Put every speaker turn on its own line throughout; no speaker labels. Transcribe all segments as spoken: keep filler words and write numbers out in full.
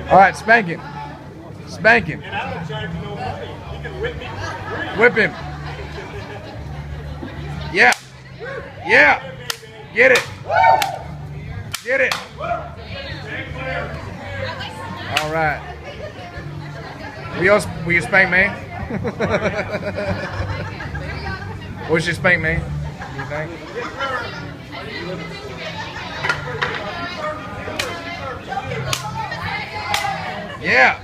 All right, spank him. Spank him.
And I don't charge you no money. You can whip me for free.
Whip him. Yeah. Yeah. Get it. Get it. All right. Will you, will you spank me? What's your spank me? You think? Yeah.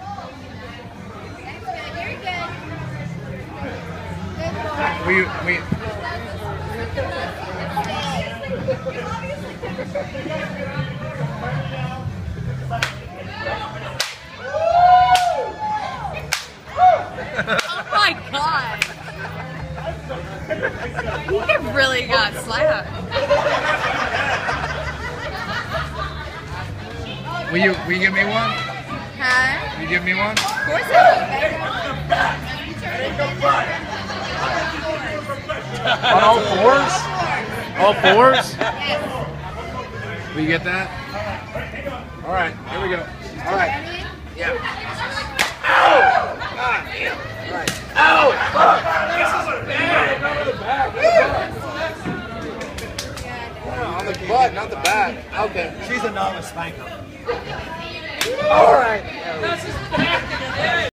We we.
Oh my god! He really got slapped.
Will you will you give me one?
Huh?
You give me one?
Of course I
On all fours? All fours? Will you get that? All right, here we go. All right. Yeah. Ow! God damn. All right. Ow! Fuck! This is a bad. Not the back. On the butt, not the back. Okay.
She's a novice spanker.
All right.